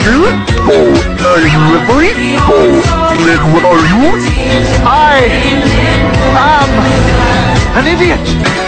Michael? Oh, are you afraid? Oh, then what are you? I am an idiot.